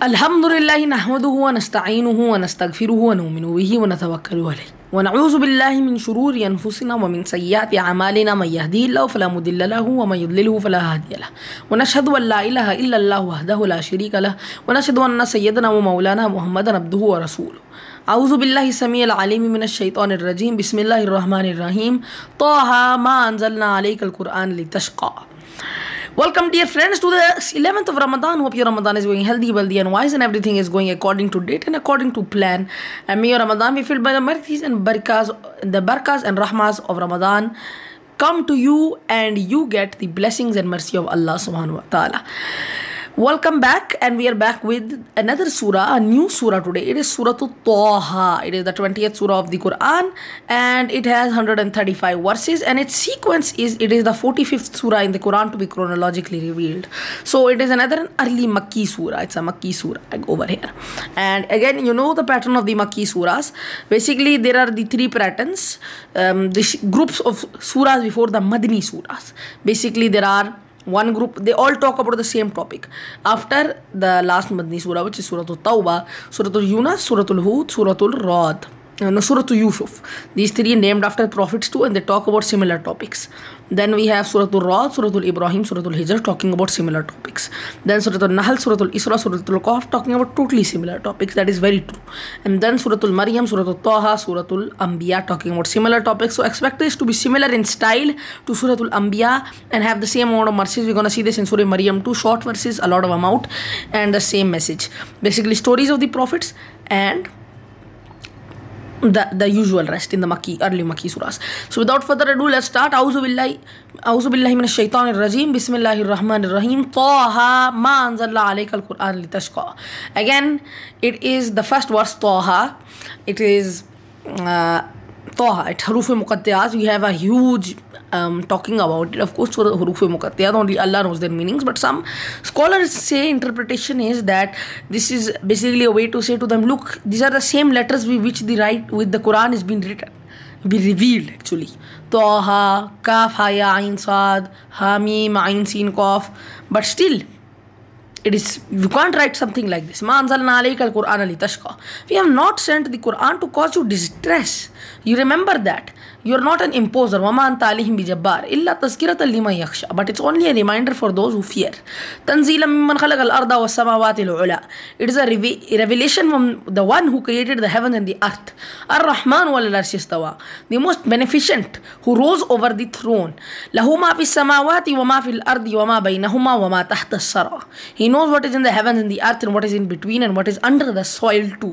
Alhamdulillah nahmaduhu wa nasta'inuhu wa nastaghfiruhu wa nu'minu bihi wa natawakkalu alayhi wa na'udzu billahi min shururi anfusina wa min sayyiati a'malina man yahdihillahu fala mudilla lahu wa man yudlilhu fala hadiya lahu wa nashhadu an la ilaha illa Allah wahdahu la sharika lahu wa nashhadu anna sayyidana wa maulana Muhammadan abduhu wa rasuluhu. أعوذ بالله السميع العليم من الشيطان الرجيم بسم الله الرحمن الرحيم طه ما أنزلنا عليك القرآن لتشقى. Welcome dear friends to the 11th of Ramadan. Hope your Ramadan is going healthy, wealthy and wise and everything is going according to date and according to plan. And may your Ramadan be filled by the mercies and barakas and rahmas of Ramadan come to you and you get the blessings and mercy of Allah subhanahu wa ta'ala. Welcome back, and we are back with another surah, a new surah today. It is Surah Taha. It is the 20th surah of the Quran and it has 135 verses, and its sequence is it is the 45th surah in the Quran to be chronologically revealed. So it is another early Makki surah. It's a Makki surah over here. And again, you know the pattern of the Makki surahs. Basically, there are the three patterns, the groups of surahs before the Madani surahs. Basically, there are one group, they all talk about the same topic. After the last Madani surah, which is Surah Tawbah, Surah Yunus, Surah Hud, Surah Rad, Surah Yusuf. These three named after prophets too, and they talk about similar topics. Then we have Surah Rad, Surah Ibrahim, Surah Hijr talking about similar topics. Then Surah Nahl, Surah Isra, Surah Qaf talking about totally similar topics. That is very true. And then Surah Maryam, Surah Taha, Surah Anbiya talking about similar topics. So expect this to be similar in style to Surah Anbiya and have the same amount of verses. We're going to see this in Surah Maryam too. Short verses, a lot of amount, and the same message. Basically stories of the prophets and the usual rest in the early Makki surahs. So without further ado, let's start. A'udhu billahi minash shaitanir rajim. Bismillahir rahmanir rahim. Taha ma anzalna alayka al-Qur'an litashqa. Again, it is the first verse Taha. It is Taha. It's Huruf Muqattiyat. We have a huge talking about it. Of course, for Huruf Muqattiyat, only Allah knows their meanings. But some scholars say interpretation is that this is basically a way to say to them, look, these are the same letters with the Quran is being written, be revealed actually. Taha, Kaf, Haya, Ain, Sad, Hamim, Ain, Sin, Qaf. But still, it is, you can't write something like this. Ma anzalna alayka al-Qur'ana litashqa. We have not sent the Quran to cause you distress. You remember that. You are not an imposer. وَمَا أَنْتَ عَلَيْهِمْ بِجَبَّارٍ إِلَّا تَذْكِرَةً لِمَنْ يَخْشَى. But it's only a reminder for those who fear. تَنْزِيلًا مِمَّنْ خَلَقَ الْأَرْضَ وَالسَّمَاوَاتِ الْعُلَى. It is a revelation from the one who created the heaven and the earth. الرحمن وَعَلَى الْعَرْشِ اسْتَوَى. The most beneficent, who rose over the throne. لَهُ مَا فِي السَّمَاوَاتِ وَمَا فِي الْأَرْضِ وَمَا بَيْنَهُمَا وَمَا تَحْتَ الثَّرَى. He knows what is in the heavens and the earth and what is in between and what is under the soil too.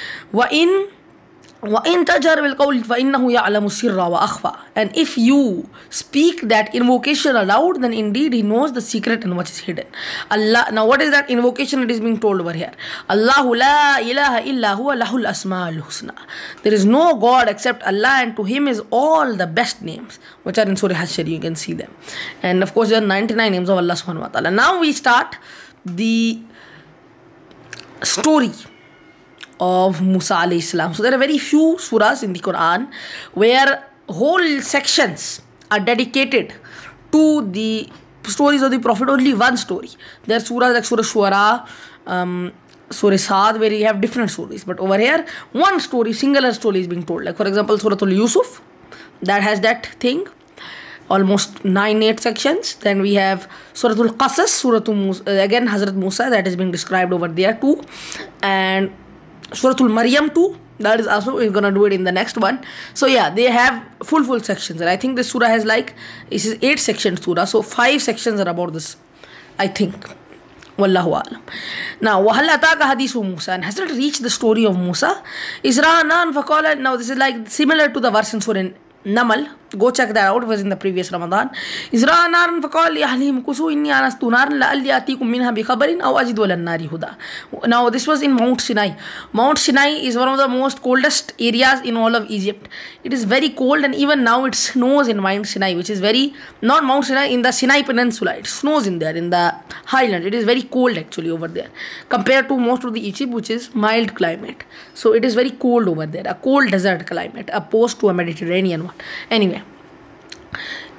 وَإِن تَجْهَرْ بِالْقَوْلِ فَإِنَّهُ يَعْلَمُ السِّرَّ وَأَخْفَى. And if you speak that invocation aloud, then indeed he knows the secret and what is hidden. Allah. Now what is that invocation it is being told over here? Allahu la ilaha illa huwa lahul asma'ul husna. There is no God except Allah, and to him is all the best names, which are in Surah Hashr. You can see them. And of course there are 99 names of Allah subhanahu wa ta'ala. Now we start the story of Musa alayhi salam. So there are very few surahs in the Quran where whole sections are dedicated to the stories of the Prophet. Only one story. There are surahs like Surah Shuara, Surah Saad, where you have different stories. But over here, one story, singular story is being told. Like for example, Surah Yusuf, that has that thing. Almost 9-8 sections. Then we have Surah Qasas, Surah Musa, again Hazrat Musa, that is being described over there too. And Surah Maryam too, that is also, we're gonna do it in the next one. So yeah, they have full sections, and I think this surah has this is 8 section surah, so 5 sections are about this, I think. Wallahu alam. Now, وَهَلْ أَتَاكَ حَدِيثُ مُوسَى. And has not reached the story of Musa. إِذْ فَقَالَ. Now this is like similar to the verse in Surah Namal. Go check that out. It was in the previous Ramadan. إِذْ رَأَى نَارًا فَقَالَ لِأَهْلِهِ امْكُثُوا إِنِّي آنَسْتُ نَارًا لَعَلِّي آتِيكُم مِّنْهَا بِخَبَرٍ أَوْ أَجِدُ عَلَى النَّارِ هُدًى. Now this was in Mount Sinai. Mount Sinai is one of the most coldest areas in all of Egypt. It is very cold, and even now it snows in Mount Sinai, which is not Mount Sinai, in the Sinai Peninsula. It snows in there, in the highland. It is very cold actually over there, compared to most of the Egypt, which is mild climate. So it is very cold over there, a cold desert climate, opposed to a Mediterranean one. Anyway,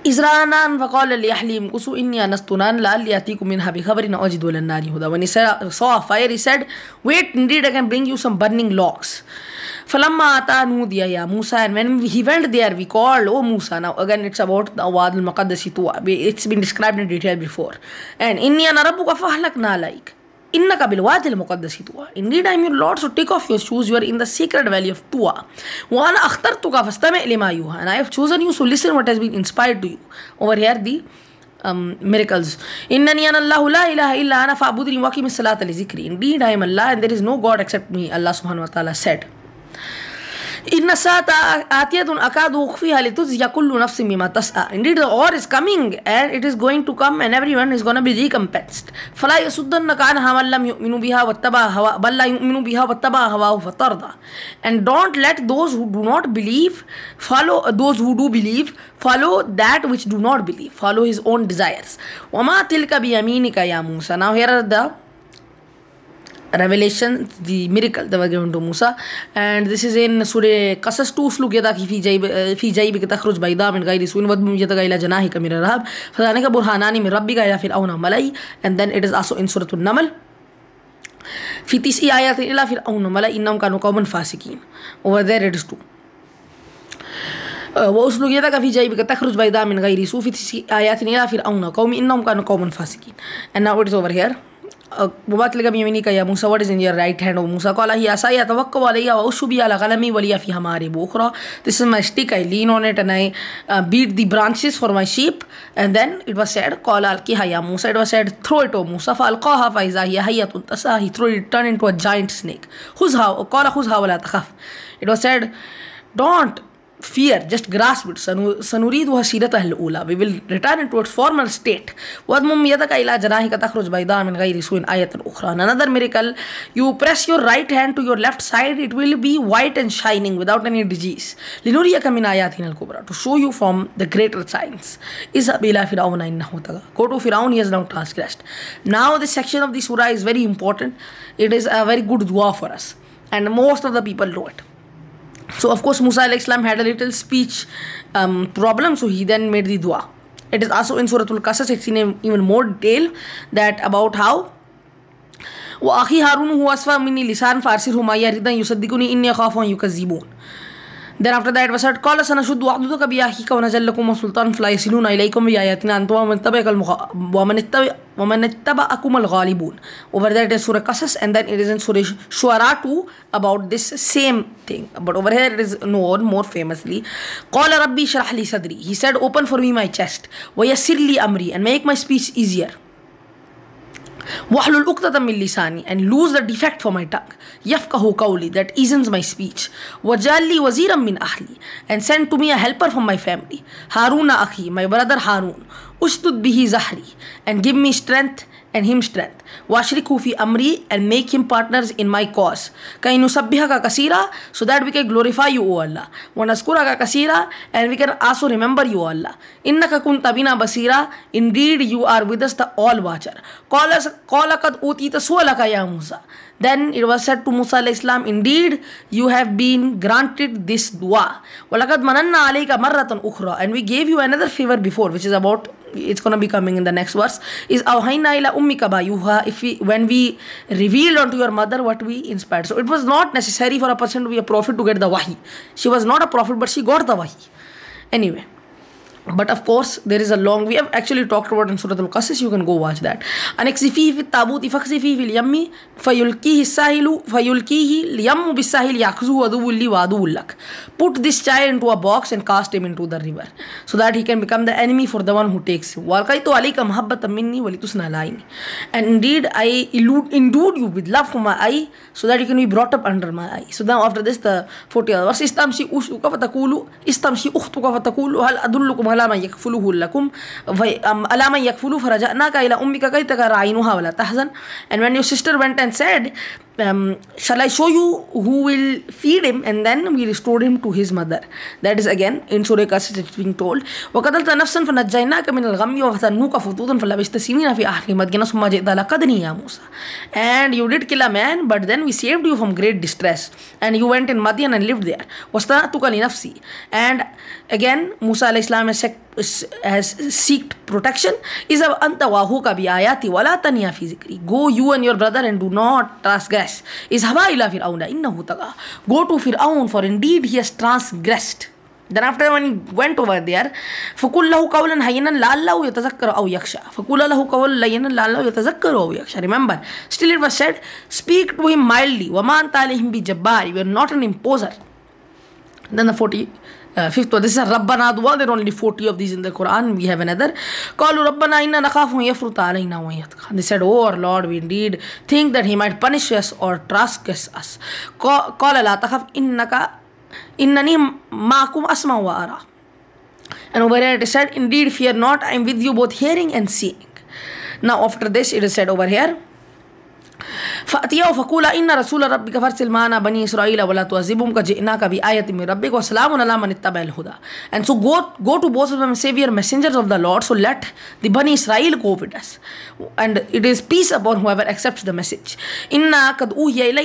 إزرانا فقال لأهلهم كسوا إني أنست نارا لعلي آتيكم منها بخبر أو أجد على النار هدى. When he saw a fire, he said, wait, indeed I can bring you some burning logs. فلما أتى نودي يا موسى, and when he went there we called, oh Musa. Now again it's about the Wad al-Maqaddasi Tuwa. It's been described in detail before. And إني أنا ربك فأهلكنا عليك إنك بالوادي المقدس طوى. Indeed I am your Lord, so take off your shoes, you are in the sacred valley of Tuwa. وأنا اخترتك فاستمع لما يوحى, and I have chosen you, so listen what has been inspired to you. Over here the miracles. إنني أنا الله لا إله إلا أنا فاعبدني وأقم الصلاة لذكري. Indeed I am Allah and there is no God except me, Allah subhanahu wa ta'ala said. إن الساعة آتية أكاد أخفيها لتجزي كل نفس بما تسعى. Indeed the hour is coming and it is going to come and everyone is going to be recompensed. فلا يصدنك عنها من لم يؤمنوا بها واتبع هواه بل لا يؤمنوا بها واتبع هواه فترضى. And don't let those who do not believe follow those who do believe follow that which do not believe, follow his own desires. وما تلك بيمينك يا موسى. Now here are the revelation, the miracle that were given to Musa, and this is in Surah Qasas 2. Sluk yadaki fi jaybika takhruj bayda min ghayri suin wadmum yadaka ila janahika min ar-rahab fadhalika burhanani min rabbika ila fir'auna malai. And then it is also in Surah An-Naml fi tis'i ayatin ila fir'auna malai innahum kanu qawman fasikin. Over there it is 2. وأسلك يدك في جيبك تخرج بيضاء من غير سوء في تسع آيات إلى فرعون قوم إنهم كانوا قوما فاسقين. And now it is over here. وبات لك بيمينك يا موسى, what is in your right hand, O Musa? قال هي عصاي أتوكل عليها وأشرب بها على غنمي ولي فيها مآرب أخرى. This is my stick, I lean on it and I beat the branches for my sheep. And then it was said, قال ألقيها يا موسى. It was said, throw it, O Musa. فألقاها فإذا هي حية تسعى. He threw it, turned into a giant snake. خذها قال خذها ولا تخف. It was said, don't fear, just grasp it. سنريدها سيرتها الأولى. We will return it to its former state. وَأَضْمُمْ يَدَكَ إِلَى جَنَاحِكَ تَخْرُجْ بَيْضَاءَ مِنْ غَيْرِ سُوءٍ آيَةً أُخْرى. Another miracle, you press your right hand to your left side, it will be white and shining without any disease. لِنُرِيَكَ مِنْ آيَاتِنَا الْكُبْرى, to show you from the greater signs. اذهب إلى فرعون إنه طغى. Go to Firaun, he has now transgressed. Now this section of the surah is very important. It is a very good dua for us, and most of the people know it. So of course Musa alayhi salam had a little speech problem, so he then made the dua. It is also in Surah Al-Qasas. It's in even more detail that about how وَأَخِي هَارُونُ هُوَ أَصْفَى مِنِّي لِسَانًا فَأَرْسِلْهُ مَعِيَ رِدًا يُصَدِّقُنِي إِنِّي أَخَافُ أَن يُكَذِّبُونِ. Then after that was said, قال سنشد وعضدك بأخيك ونجعل لكم سلطان فلا يصلون إليكم بآياتنا أنتم ومن اتبعكم الغالبون. Over there it is Surah Qasas, and then it is in Surah Shu'ara 2 about this same thing. But over here it is known more famously. قال ربي اشرح لي صدري. He said, open for me my chest. ويسر لي أمري, and make my speech easier. وَحْلُلْ عُقْدَةً مِّن لِسَانِي, and lose the defect for my tongue. يَفْقَهُ قَوْلِي, that easens my speech. وَجَعَل لِّي وَزِيرًا مِّنْ أَهْلِي, and send to me a helper from my family. هارون أخي, my brother Harun. أشدد به زهري, and give me strength and him strength. وَأَشْرِكْهُ فِي أَمْرِي, and make him partners in my cause. كَيْ نُسَبِّحَكَ كَثِيرًا, so that we can glorify you, O Allah. وَنَذْكُرَكَ كَثِيرًا, and we can also remember you, O Allah. إِنَّكَ كُنْتَ بِنَا بَصِيرًا, indeed you are with us, the all-watcher. قَالَ قَدْ أُوتِيتَ سُؤَلَكَ يَا مُوسَى. Then it was said to Musa alayhi salam, indeed you have been granted this dua. وَلَقَدْ مَنَنَّا عَلَيْكَ مَرَّةً أُخْرَى, and we gave you another favor before, which is about, it's going to be coming in the next verse, is أَوْحَيْنَا إِلَى أُمِّكَ بَيُوهَا, when we revealed unto your mother what we inspired. So it was not necessary for a person to be a prophet to get the wahi. She was not a prophet, but she got the wahi. Anyway. But of course there is a long, we have actually talked about in Surah Al-Qasas, you can go watch that. أَنَكْسِفِيهِ فِي التَّابُوتِ فَاقْذِفِيهِ فِي الْيَمِّ فَيُلْقِيهِ الْيَمُّ بِالسَّاحِلِ يَأْخُذُهُ عَدُوٌّ لِّي وَعَدُوٌّ لَكَ. Put this child into a box and cast him into the river, so that he can become the enemy for the one who takes him. وَأَلْقَيْتُ عَلَيْكَ مَحَبَّةً مِّنِّي وَلِتُصْنَعَ عَلَى عَيْنِي. And indeed I endued you with love for my eye, so that you can be brought up under my eye. So now after this the 40th verse, إِسْتَمْشِي أُخْتُكَ فَتَقُولُ هَلْ أَدُلُّكُمْ عَلَى مَن يَكْفُلُهُ لكم ألا من يكفله فرجعناك إلى أمك كي تقر عينها ولا تحزن. And when your sister went and said, shall I show you who will feed him, and then we restored him to his mother. That is again in Surah Qasas it's being told, وَقَتَلْتَ نَفْسًا فَنَجَّيْنَاكَ مِنَ الْغَمِّ وَفَتَنُّوكَ فُتُوتًا فَلَبِثْتَ سِنِينَ فِي أَهْلِ مَدْيَنَ ثُمَّ جِئْتَ لَقَدْنِي يَا مُوسَى. And you did kill a man, but then we saved you from great distress, and you went in Madian and lived there. وَاسْتَنَعْتُكَ لِنَفْسِي. And again Musa alayhi salam has has seeked protection. Izab anta wahuka bi ayati wala taniya fi zikri. Go you and your brother and do not transgress. Izhaba ila fir'auna innahu taga. Go to Fir'aun, for indeed he has transgressed. Then after when he went over there, فَقُلْ لَهُ قَوْلًا هَيِّنًا لَعَلَّهُ يَتَذَكَّرُ أَوْ يَخْشَى. فَقُلْ لَهُ قَوْلًا لَيِّنًا لَعَلَّهُ يَتَذَكَّرُ أَوْ يَخْشَى. Remember, still it was said, speak to him mildly. وَمَا أَنْتَ عَلَيْهِمْ بِجَبَّارٍ. You are not an imposer. Then the 45th one, this is a Rabbana dua. There are only 40 of these in the Quran. We have another. قَالُوا رَبَّنَا إِنَّا نَخَافُ أَنْ يَفْرُطَ عَلَيْنَا وَيَطْغَى. They said, oh our Lord, we indeed think that he might punish us or transgress us. قَالَ لَا تَخَفْ إِنَّنِي مَعَكُمْ أَسْمَعُ وَأَرَى. And over here it is said, indeed fear not, I am with you both hearing and seeing. Now after this it is said over here, فَأْتِيَوْا فَقُولَا إِنَّ رَسُولَ رَبِّكَ فَارْسِلْ مَعَنَا بَنِي إِسْرَائِيلَ وَلَا تُعَذِّبْهُمْ كَجِئْنَاكَ بِآيَةٍ مِّن رَبِّكَ وَسَلَامٌ عَلَىٰ مَنِ اتَّبَعَ الْهُدَىٰ. And so go to both of them and say, we are messengers of the Lord, so let the Bani Israel go with us. And it is peace upon whoever accepts the message. إِنَّا قَدْ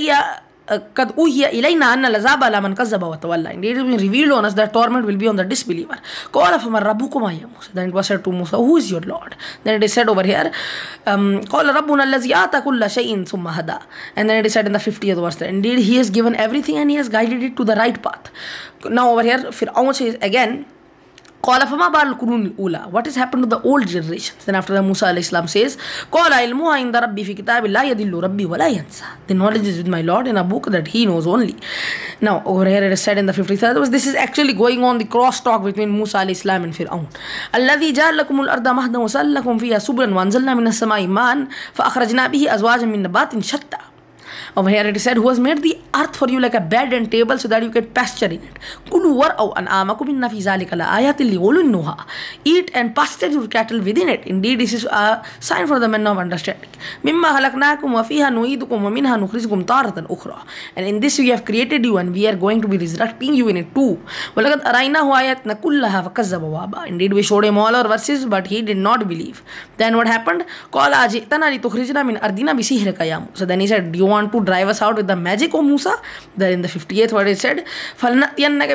أُوحِيَ إِلَيْنَا أَنَّ الْعَذَابَ عَلَىٰ مَنْ كَذَّبَ وَتَوَلَّىٰ. Indeed, it has been revealed on us that torment will be on the disbeliever. قَالَ فَمَنْ رَبُّكُمَا يَا مُوسَىٰ. Then it was said to Musa, who is your Lord? Then it is said over here, قَالَ رَبُّنَا الَّذِي أَعْطَىٰ كُلَّ شَيْءٍ ثُمَّ هَدَىٰ. And then it is said in the 50th verse that indeed he has given everything and he has guided it to the right path. Now over here, Fir'aun says again, قال فما بال القرون الأولى. What has happened to the old generations? Then after that Musa alayhi salam says, قال علمها عند ربي في كتاب لا يضل ربي ولا ينسى. The knowledge is with my Lord in a book that he knows only. Now over here it is said in the 53rd verse, this is actually going on the cross talk between Musa alayhi salam and Fir'aun. الذي جعل لكم الأرض مهدا وسلكم فيها سبلا وأنزلنا من السماء ماء فأخرجنا به أزواجا من نبات شتى. Over here it is said, who has made the earth for you like a bed and table so that you get pasture in it. كُلُوا وَارْعَوْا أَنْعَامَكُمْ إِنَّ فِي ذَلِكَ لَآيَاتٍ لِأُولِي النُّهَىٰ. Eat and pasture your cattle within it. Indeed, this is a sign for the men of understanding. مِمَّا خَلَقْنَاكُمْ وَفِيهَا نُعِيدُكُمْ وَمِنْهَا نُخْرِجُكُمْ تَارَةً أُخْرَىٰ. And in this we have created you and we are going to be resurrecting you in it too. وَلَقَدْ أَرَيْنَاهُ آيَاتِنَا كُلَّهَا فَكَذَّبَ وَأَبَىٰ. Indeed, we showed him all our verses, but he did not believe. Then what happened? قَالَ أَجِئْتَنَا لِتُخْرِجْنَا مِنْ أَرْضِنَا بِسِحْرِكَ يَا مُوسَىٰ. So then he said, do you want to drive us out with the magic, O Musa? Then in the 58th word it said, فَلَنَأْتِيَنَّكَ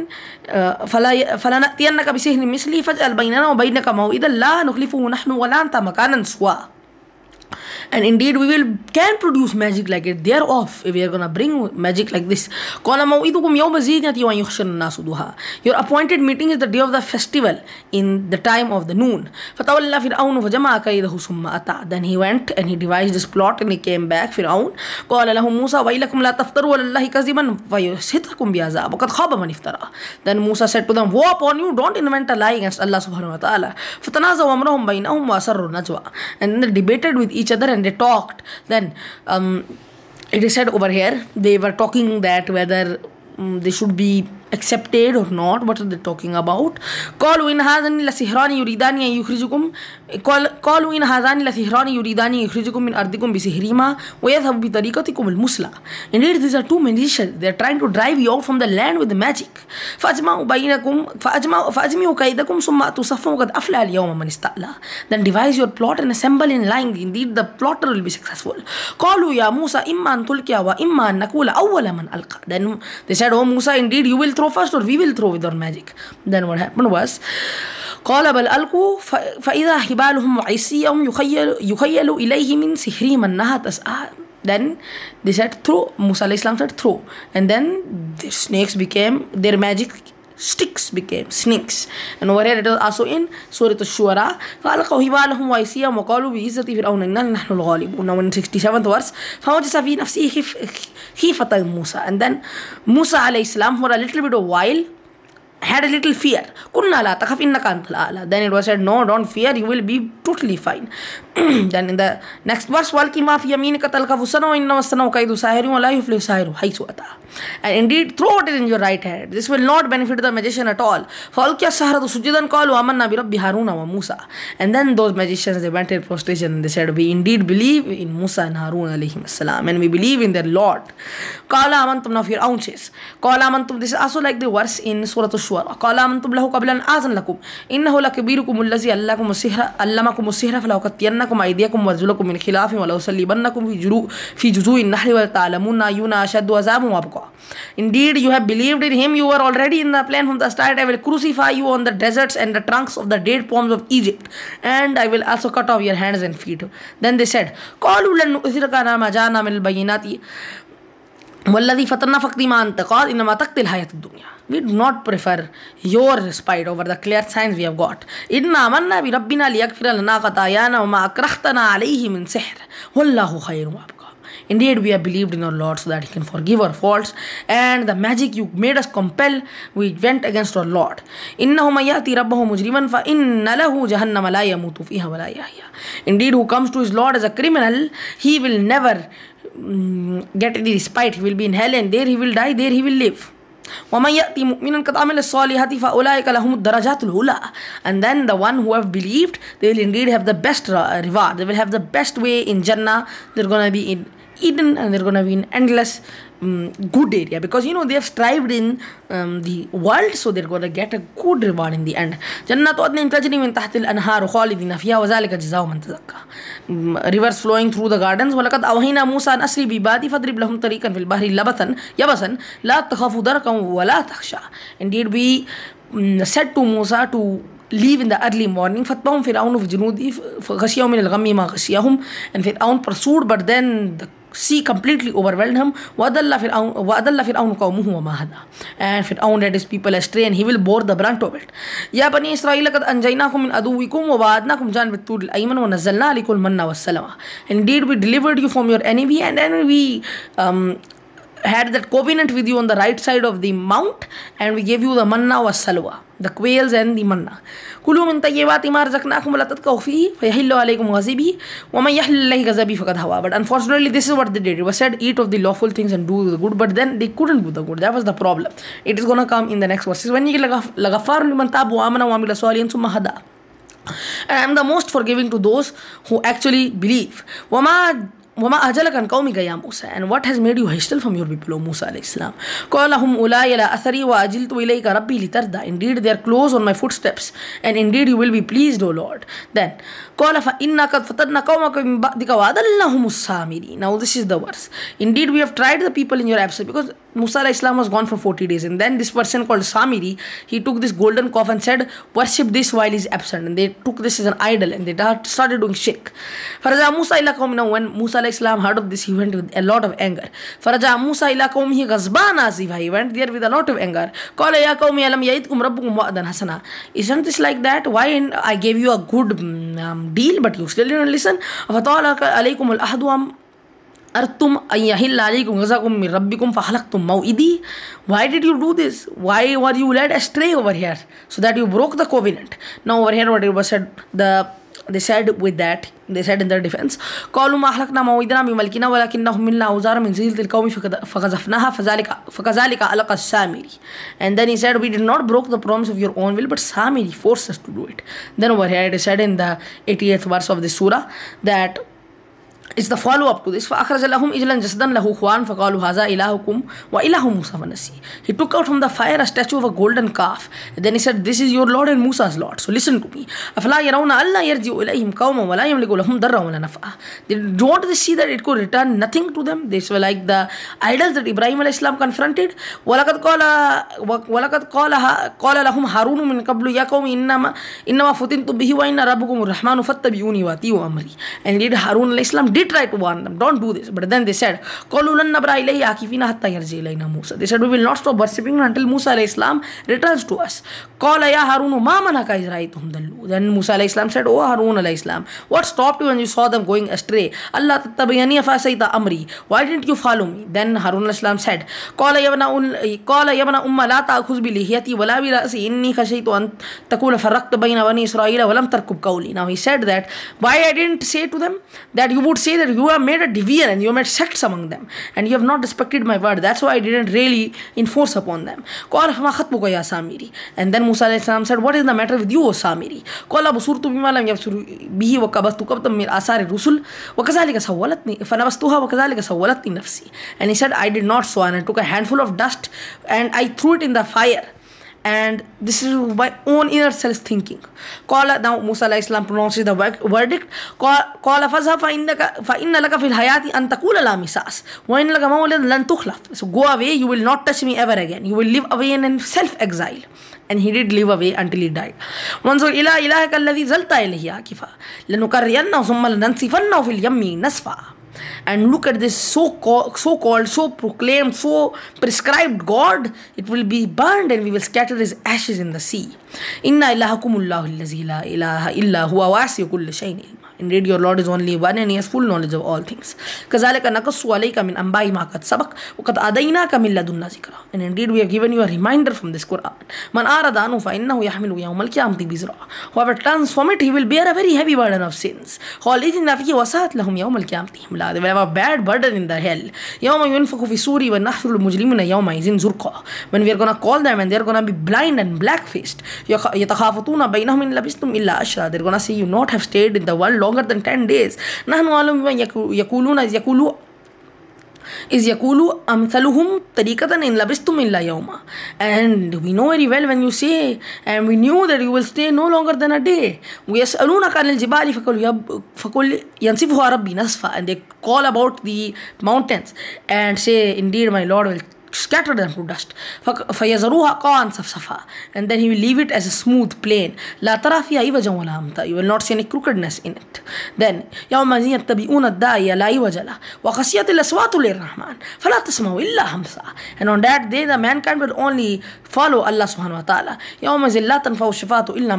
بِسِحْرٍ مِثْلِهِ فَاجْعَلْ بَيْنَنَا وَبَيْنَكَ مَوْعِدًا لَا نُخْلِفُهُ نَحْنُ وَلَا أَنْتَ مَكَانًا سُوًى. And indeed we can produce magic like it thereof if we are going to bring magic like this. قَالَ مَوْعِدُكُمْ يَوْمَ الزِّينَةِ وَأَنْ يُحْشَرَ النَّاسُ ضُحًى. Your appointed meeting is the day of the festival in the time of the noon. فَتَوَلَّى فِرْعَوْنُ فَجَمَعَ كَيْدَهُ ثُمَّ أَتَىٰ. Then he went and he devised this plot and he came back. Fir'aun قَالَ لَهُ مُوسَى وَيْلَكُمْ لَا تَفْتَرُوا عَلَى اللَّهِ كَذِبًا فَيُسْحِتَكُمْ بِعَذَابٍ وَقَدْ خَابَ مَنِ افْتَرَىٰ. Then Musa said to them, woe upon you, don't invent a lie against Allah subhanahu wa ta'ala. فَتَنَازَعُوا أَمْرَهُمْ بَيْنَهُمْ وَأَسَرُّوا النَّجْوَىٰ. And they debated with each other and they talked. Then it is said over here, they were talking that whether they should be accepted or not. What are they talking about? قالوا إن هذان لسحران يريدان يخرجكم من أرضكم بسحرهما ويذهب بطريقتكم المثلى. Indeed, these are two magicians. They are trying to drive you out from the land with the magic. فأجمعوا كيدكم ثم أتوا صفا وقد أفلح اليوم من استعلى. Then devise your plot and assemble in line. Indeed, the plotter will be successful. قالوا يا موسى إما أن تلقي وإما أن نكون أول من ألقى. Then they said, oh Musa, indeed you will throw first or we will throw with our magic. Then what happened was, قال بل ألقوا فإذا حبالهم وعصيهم يخيل إليه من سحرهم أنها تسعى. Then they said throw. Musa alayhi salam said throw, and then the snakes became, their magic sticks became snakes. And over here it was also in Surah Ash-Shu'ara, فَأَلْقَوْا حِبَالَهُمْ وَعِصِيَّهُمْ وَقَالُوا بِعِزَّةِ فِرْعَوْنَ إِنَّا نَحْنُ الْغَالِبُونَ. Now in 67th verse, فَوَجَسَ فِي نَفْسِهِ خِيفَةً مُوسَى. And then Musa alayhi salam for a little bit of while had a little fear. كُنَّا لَا تَخَفْ إِنَّكَ أَنْتَ الْأَعْلَى. Then it was said, no, don't fear, you will be totally fine. Then in the next verse, وَالْقِ مَا فِي يَمِينِكَ تَلْقَفُ السَّنَوْ إِنَّمَا السَّنَوْ كَيْدُ سَاحِرٍ وَلَا يُفْلِحُ السَّاحِرُ حَيْثُ أَتَىٰ. And indeed, throw what is in your right hand. This will not benefit the magician at all. فَأَلْقِيَ السَّحَرَةُ سُجُّدًا قَالُوا آمَنَّا بِرَبِّ هَارُونَ وَمُوسَى. And then those magicians, they went in prostration and they said, we indeed believe in Musa and Harun alayhim assalam, and we believe in their Lord. قَالَ آمَنْتُمْ. Now Fir'aun says, قَالَ آمَنْتُمْ. This is also like the verse in Surah Ash-Shu'ara الشورى قال آمنتم له قبل أن آذن لكم إنه لكبيركم الذي علمكم السحر فلأقطعنكم أيديكم وأرجلكم من خلاف ولأصلبنكم في جذوع النخل ولتعلمن أينا أشد عذابا وأبقى. Indeed, you have believed in him. You were already in the plan from the start. I will crucify you on the deserts and the trunks of the date palms of Egypt, and I will also cut off your hands and feet. Then they said, قالوا لن نؤثرك على ما جاءنا من البينات والذي فطرنا فاقض ما أنت قاض إنما تقضي الحياة الدنيا. We do not prefer your respite over the clear signs we have got. إنا آمنا بربنا ليغفر لنا خطايانا وما أكرهتنا عليه من سحر والله خير وأبقى. Indeed, we have believed in our Lord so that He can forgive our faults, and the magic you made us compel, we went against our Lord. إنه من يأتي ربه مجرما فإن له جهنم لا يموت فيها ولا يحيا. Indeed, who comes to his Lord as a criminal, he will never get any respite. He will be in hell, and there he will die, there he will live. وَمَنْ يَأْتِ مُؤْمِنًا قَدْ عَمِلَ الصَّالِحَاتِ فَأُولَٰئِكَ لَهُمُ الدَّرَجَاتُ الْعُلَىٰ. And then the one who have believed, they will indeed have the best reward. They will have the best way in Jannah. They're going to be in Eden, and they're going to be in endless good area, because they have strived in the world, so they're going to get a good reward in the end. جنات عدن تجري من تحت الأنهار خالدين فيها وذلك جزاء من تزكى. Rivers flowing through the gardens. ولقد أوحينا موسى أن أسري بعبادي فاضرب لهم طريقا في البحر يبسا لا تخافوا دركا ولا تخشى. Indeed, we said to Musa to leave in the early morning. فَاتْبَعُهُمْ فِرْعَوْنُ فِي جُنُودِهِ فَغَشِيَهُم مِنَ الْغَمِّ مَا غَشِيَهُم. And Fir'aun pursued, but then the sea completely overwhelmed him. وَأَضَلَّ فِرْعَوْنُ قَوْمَهُ وَمَا هَدَى. And Fir'aun led his people astray, and he will bear the brunt of it. يا بني إسرائيل قد أنجيناكم من عدوكم وبعدناكم جانب الطور الأيمن ونزلنا عليكم المن والسلوى. Indeed, we delivered you from your enemy, and then we had that covenant with you on the right side of the mount, and we gave you the manna was salwa, the quails and the manna. كلوا من طيبات ما رزقناكم ولا تتقوا فيه فيحل عليكم غضبي ومن يحلل عليه غضبي فقد هوى. But unfortunately, this is what they did. It was said, eat of the lawful things and do the good, but then they couldn't do the good. That was the problem. It is going to come in the next verses. when لغفار لمن تاب وآمن وعمل صالحا ثم هدى. And I am the most forgiving to those who actually believe. وما أجلك عن قومك يا موسى. And what has made you hostile from your people, O Musa alayhi salam? قال هم أولئك إلى أثري وأجلت إليك ربي لترضى. Indeed, they are close on my footsteps, and indeed you will be pleased, O Lord. Then قال فإنا قد فتنا قومك من بعدك وأضلهم السامري. Now this is the verse. Indeed, we have tried the people in your absence, because Musa alayhi salam was gone for 40 days, and then this person called Samiri, he took this golden calf and said, worship this while he's absent, and they took this as an idol, and they started doing shirk. فَرَجَعَ مُوسَى إِلَىٰ قَوْمِهِ. When Musa alayhi salam heard of this, he went with a lot of anger. فَرَجَعَ مُوسَى إِلَىٰ قَوْمِهِ غَضْبَانَ آسِفًا. He went there with a lot of anger. قَالَ يَا قَوْمِ أَلَمْ يَعِدْكُمْ رَبُّكُمْ وَعْدًا حَسَنًا. Isn't this like that? Why I gave you a good deal, but you still didn't listen? فَطَالَ عَلَيْكُمُ الْأَحْدُ أَرْتُمْ أَنْ يَحِلَّ عَلَيْكُمْ غَضَبٌ مِّن رَبِّكُمْ فَأَخْلَفْتُمْ مَوْعِدِي. Why did you do this? Why were you led astray over here, so that you broke the covenant? Now over here what it was said, they said with that, they said in their defense, قالوا ما أخلقنا موعدنا بملكنا ولكنهم منا أوزارا من زينة القوم فقذفناها فكذلك ألقى السامري. And then he said, we did not broke the promise of your own will, but Samiri forced us to do it. Then over here it is said in the 88th verse of the surah that it's the follow-up to this. فَأَخْرَجَ لَهُمْ إِجْلًا جَسَدًا لَهُ خُوَانٍ فَقَالُوا هَذَا إِلَهُكُمْ وَإِلَهُ مُوسَى فَنَسِيَ. He took out from the fire a statue of a golden calf. And then he said, this is your Lord and Musa's Lord, so listen to me. أَفَلَا يَرَوْنَ أَلَّا يَرْجِعُ إِلَيْهِمْ قَوْمًا وَلَا يَمْلِكُ لَهُمْ ضَرًّا وَلَا نَفْعًا. Don't they see that it could return nothing to them? These were like the idols that Ibrahim alayhi salam confronted. وَلَقَدْ قَالَ لَهُمْ هَارُونُ مِنْ قَبْلُ يَا قَوْمِ إِنَّمَا فُتِنْتُمْ بِهِ وَإِنَّ رَبَّكُمُ الرَّحْمَنُ فَاتَّبِعُونِي وَأَطِيعُوا أَمْرِي. And indeed Harun alayhi salam did try to warn them, don't do this, but then they said, قَالُوا لَن نَبْرَحَ إِلَيْهِ عَاكِفِينَ حَتَّى يَرْجِعَ إِلَيْنَا مُوسَى. They said, we will not stop worshipping until Musa alayhi salam returns to us. قَالَ يَا هَارُونُ مَا مَنَعَكَ إِذْ رَأَيْتَهُمْ ضَلُّوا. Then Musa alayhi salam said, O Harun alayhi salam, what stopped you when you saw them going astray? أَلَّا تَتَّبِعَنِي فَعَصَيْتَ أَمْرِي. Why didn't you follow me? Then Harun alayhi salam said, قَالَ يَا ابْنَ أُمَّ لَا تَأْخُذْ بِلِحْيَتِي وَلَا بِرَأْسِي إِنِّي خَشِيتُ أَن تَكُونَ فَرَّقْتَ بَيْنَ بَنِي إِسْرَائِيلَ وَلَمْ تَرْقُبْ قَوْلِي. Now he said that, why I didn't say to them that you would say that you have made a division and you have made sects among them, and you have not respected my word. That's why I didn't really enforce upon them. قَالَ فَمَا خَطْبُكَ يَا سَامِرِي. And then Musa alayhi salam said, what is the matter with you, O Samiri? قَالَ بُصُرْتُ بِمَا لَمْ يَبْصُرْ بِهِ وَقَبَضْتُ قَبْضًا مِنْ آثَارِ الرُّسُلِ وَكَذَلِكَ سَوَّلَتْنِي فَنَبَذْتُهَا وَكَذَلِكَ سَوَّلَتْنِي نَفْسِي. And he said, I did not sow, and I took a handful of dust and I threw it in the fire. And this is my own inner self thinking. Now Musa alayhi salam pronounces the verdict. قال فاذهب فإن لك في الحياة أن تقول لا مساس وإن لك مولد لن تخلف. So go away, you will not touch me ever again. You will live away in self-exile. And he did live away until he died. وانظر إلى إلهك الذي زلت إليه عاكفا لنكرينه ثم لننسفنه في اليم نسفا. And look at this so-called, so proclaimed, so prescribed God. It will be burned and we will scatter his ashes in the sea. Inna ilahakumullahu allazi la ilaha illa huwa wasi'u kulli shay'in ilma. Indeed, your Lord is only one and he has full knowledge of all things. كذلك نقص عليك من أنباء ما قد سبق وقد أتيناك من لدنا ذكرا. And indeed, we have given you a reminder from this Quran. من أعرض عنه فإنه يحمل يوم القيامة وزرا. Whoever turns from it, he will bear a very heavy burden of sins. خالدين فيه وساءت لهم يوم القيامة حملا. They will have a bad burden in the hell. يوم ينفخ في الصور ونحشر المجرمين يومئذ زرقا. When we are going to call them and they are going to be blind and black-faced. يتخافتون بينهم إن لبثتم إلا أشرا. They are going to say, you not have stayed in the world longer than 10 days. نحن أعلم بما يقولون إذ يقولوا أمثلهم طريقة إن لبثتم إلا يوما. And we know very well when you say, and we knew that you will stay no longer than a day. ويسألونك عن الجبال فقل ينسفها ربي نسفا. And they call about the mountains and say, indeed my Lord will scatter them to dust. فيذروها قاعا صفصفا. And then he will leave it as a smooth plain. لا ترى فيها عوجا ولا أمتا. You will not see any crookedness in it. Then يومئذ يتبعون الداعي لا عوج له وخشيت الأصوات للرحمن فلا تسمعوا إلا همسا. And on that day the mankind will only follow Allah subhanahu wa ta'ala. يومئذ لا تنفع الشفاعة إلا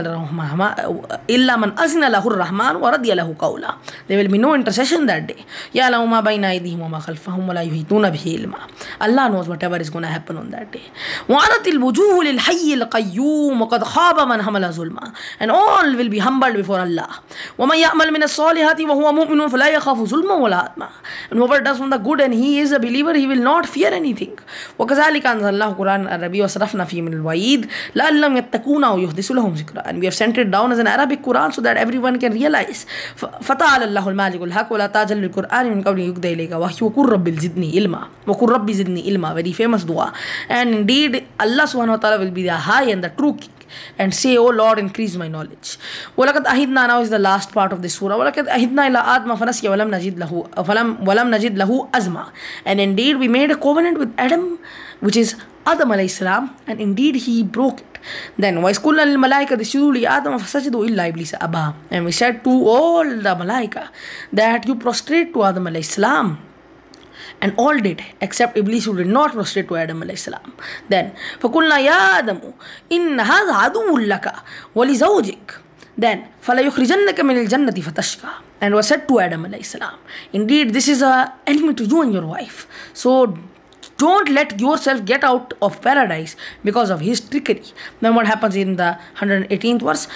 من أذن له الرحمن ورضي له قولا. There will be no intercession that day. يعلم ما بين أيديهم وما خلفهم ولا يحيطون به علما. Allah knows whatever is going to happen on that day. وَعَرَتِ الْوُجُوهُ لِلْحَيِّ الْقَيُّومِ وَقَدْ خَابَ مَنْ حَمَلَ ظُلْمًا. And all will be humbled before Allah. وَمَنْ يَعْمَلْ مِنَ الصَّالِحَاتِ وَهُوَ مُؤْمِنٌ فَلَا يَخَافُ ظُلْمًا وَلَا هَضْمًا. And whoever does from the good and he is a believer, he will not fear anything. وَكَذَلِكَ أَنزَلْنَا اللَّهُ قُرْآنًا عَرَبِيًّا وَصَرَفْنَا فِيهِ مِنَ الْوَعِيدِ لَعَلَّهُمْ يَتَّقُونَ أَوْ يُحْدِثُ لَهُمْ ذِكْرًا. And we have sent it down as an Arabic Quran so that everyone can realize. فَتَعَالَى اللَّهُ الْمَالِكُ الْحَقُّ وَلَا تَعْجَلْ بِالْقُرْآنِ مِنْ قَبْلِ يُقْضَى إِلَيْكَ وَحْيٌ وَقُلْ رَبِّ زِدْنِي عِلْمًا وَقُلْ رَبِّ زِدْنِي عِلْمًا. Very famous dua. And indeed Allah subhanahu wa ta'ala will be the high and the true king and say, oh Lord, increase my knowledge. وَلَقَدْ أَهِدْنَا now is the last part of this surah. وَلَقَدْ أَهِدْنَا إِلَىٰ آدَمَ فَنَسِيَ وَلَمْ نَجِدْ لَهُ أَزْمًا. And indeed we made a covenant with Adam, which is Adam alayhi salam, and indeed he broke it. Then وَإِذْ قُلْنَا لِلْمَلَائِكَةِ اسْجُدُوا لِآدَمَ فَسَجَدُوا إِلَّا إِبْلِيسَ أَبَىٰ. And we said to all the malaika that you prostrate to Adam alayhi salam. And all did, except Iblis, who did not prostrate to Adam alayhi salam. Then فَقُلْنَا يَا آدَمُ إِنَّ هَذَا عَدُوٌّ لَكَ وَلِزَوْجِكَ. Then فَلَيُخْرِجَنَّكَ مِنَ الْجَنَّةِ فَتَشْقَىٰ. And was said to Adam alayhi salam, indeed this is an enemy to you and your wife. So don't let yourself get out of paradise because of his trickery. Then what happens in the 118th verse?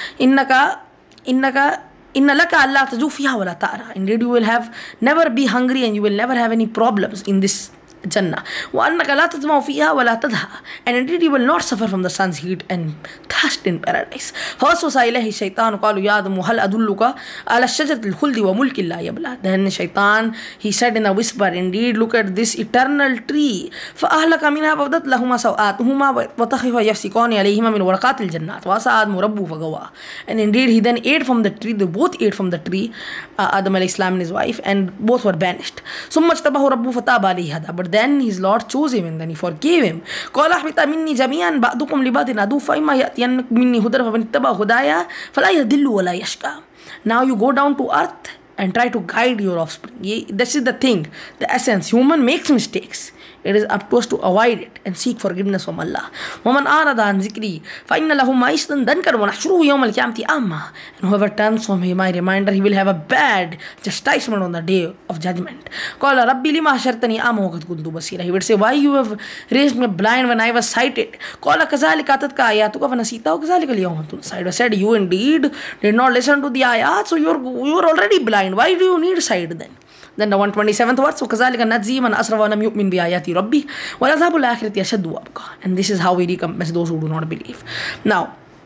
إِنَّ لَكَ أَلَّا تَجُوعَ فِيهَا وَلَا تَعْرَىٰ. Indeed you will never be hungry and you will never have any problems in this Jannah. وَأَنَّكَ لَا تَظْمَأُ فِيهَا وَلَا تَضْحَىٰ. And indeed you will not suffer from the sun's heat and thirst in paradise. فَوَسْوَسَ إِلَيْهِ الشَّيْطَانُ قَالُوا يَا آدَمُ هَلْ أَدُلُّكَ عَلَى الشَّجَرَةِ الْخُلْدِ وَمُلْكٍ لَا يَبْلَىٰ. Then Shaitan, he said in a whisper, indeed look at this eternal tree. فَأَهْلَكَ مِنْهَا فَبَدَتْ لَهُمَا سَوْآتُهُمَا وَطَفِقَا يَخْصِفَانِ عَلَيْهِمَا مِنْ وَرَقَاتِ الْجَنَّةِ وَعَصَىٰ آدَمُ رَبَّهُ فَغَوَىٰ. And indeed he then ate from the tree. They both ate from the tree, Adam alayhi salam and his wife, and both were banished. ثُمَّ اجْتَبَهُ رَبُّهُ فَتَابَ عَلَيْهِ هَدَىٰ. But then his Lord chose him and then he forgave him. قَالَ اهْبِطَا مِنِّي جَمِيعًا بَعْضُكُمْ لِبَعْضٍ عَدُوٌّ فَإِمَّا يَأْتِيَنَّكُم مِّنِّي هُدًى فَمَنِ اتَّبَعَ هُدَايَ فَلَا يَضِلُّ وَلَا يَشْقَىٰ. Now you go down to earth and try to guide your offspring. This is the thing, the essence. Human makes mistakes. It is up to us to avoid it and seek forgiveness from Allah. وَمَنْ أَعْرَضَ عَنْ ذِكْرِي فَإِنَّ لَهُ مَعِيشَةً ضَنكًا وَنَحْشُرُهُ يَوْمَ الْقِيَامَةِ أَعْمَىٰ. And whoever turns from my reminder, he will have a bad chastisement on the day of judgment. قَالَ رَبِّ لِمَ حَشَرْتَنِي أَعْمَىٰ وَقَدْ كُنتُ بَصِيرًا. He would say, why you have raised me blind when I was sighted? قَالَ كَذَلِكَ أَتَتْكَ آيَاتُكَ فَنَسِيتَهَا وَكَذَلِكَ الْيَوْمَ تُنسَىٰ. I said, you indeed did not listen to the ayat, so you are already blind. Why do you need sight then? Then the 127th verse, وَكَذَلِكَ نَجْزِي مَنْ أَسْرَفَ وَلَمْ يُؤْمِنْ بِآيَاتِ رَبِّهِ وَلَعَذَابُ الْآخِرَةِ أَشَدُّ وَأَبْقَىٰ. And this is how we recompense those who do not believe. Now,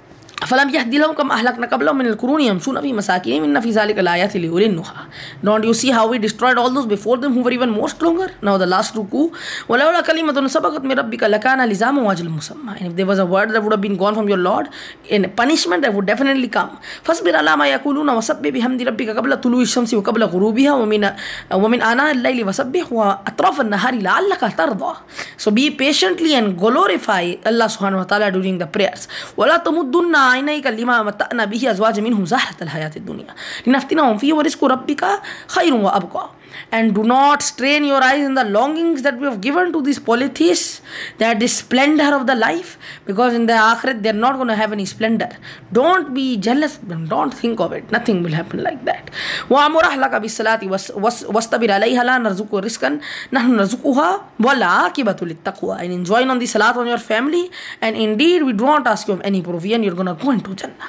فلم يهد لهم كما أهلكنا قبلهم من القرون يمشون في مساكنهم إن في ذلك لآيات لأولي النهى. Don't you see how we destroyed all those before them who were even more stronger? Now the last ruku. ولولا كلمة سبقت من ربك لكان لزاما وأجل مسمى. And if there was a word that would have been gone from your Lord, in punishment that would definitely come. فاصبر على ما يقولون وسبح بحمد ربك قبل طلوع الشمس وقبل غروبها ومن آناء الليل وسبح وأطراف النهار لعلك ترضى. So be patiently and glorify Allah subhanahu wa ta'ala during the prayers. ولا تمدن عينيك لما متعنا به أزواج منهم زهرة الحياة الدنيا لنفتنهم فيه ورزق ربك خير وأبقى. And do not strain your eyes in the longings that we have given to these polytheists, that is splendor of the life, because in the akhirat they are not going to have any splendor. Don't be jealous, don't think of it, nothing will happen like that. وَأَمُرْ أَهْلَكَ بِالصَّلَاةِ وَاسْتَبِرْ عَلَيْهَا لَا نَرْزُقُ رِزْقًا نَحْنُ نَرْزُقُهَا وَالْعَاقِبَةُ لِلتَّقْوَى. And enjoin on the salat on your family, and indeed we do not ask you of any provision, you're going to go into Jannah.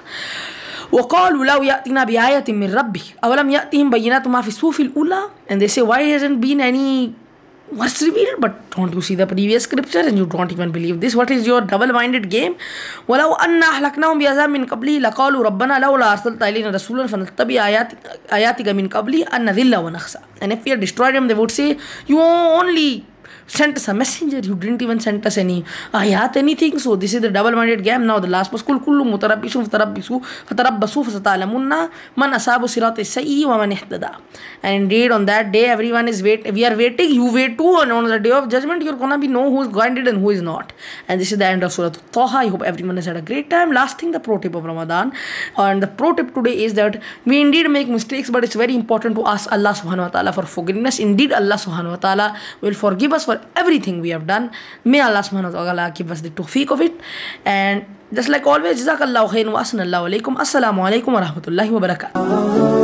وقالوا لو يأتنا بآية من ربه أولم يأتهم بينات ما في الصحف الأولى. And they say, why hasn't been any verse revealed? But don't you see the previous scripture and you don't even believe this? What is your double-minded game? ولو أن أهلكناهم بعذاب من قبله لقالوا ربنا لولا أرسلت إلينا رسولا فنتبع آياتك من قبله أن نذل ونخزى. And if we had destroyed them, they would say, you only sent us a messenger, you didn't even send us any ayat, anything. So this is the double-minded game. Now the last was kul kullu mutarabbisun fatarabbasu fasata'lamunna man asabu sirat as-sayyi wa man ihtada. And indeed on that day everyone is we are waiting, you wait too, and on the day of judgment you're gonna be know who is guided and who is not. And this is the end of Surah Taha. I hope everyone has had a great time. Last thing, the pro tip of Ramadan, and the pro tip today is that we indeed make mistakes, but it's very important to ask Allah subhanahu wa ta'ala for forgiveness. Indeed Allah subhanahu wa ta'ala will forgive us for everything we have done. May Allah subhanahu wa ta'ala give us the tawfiq of it. And just like always, jazakallahu khairan wa assalamu alaikum wa rahmatullahi wa barakatuh.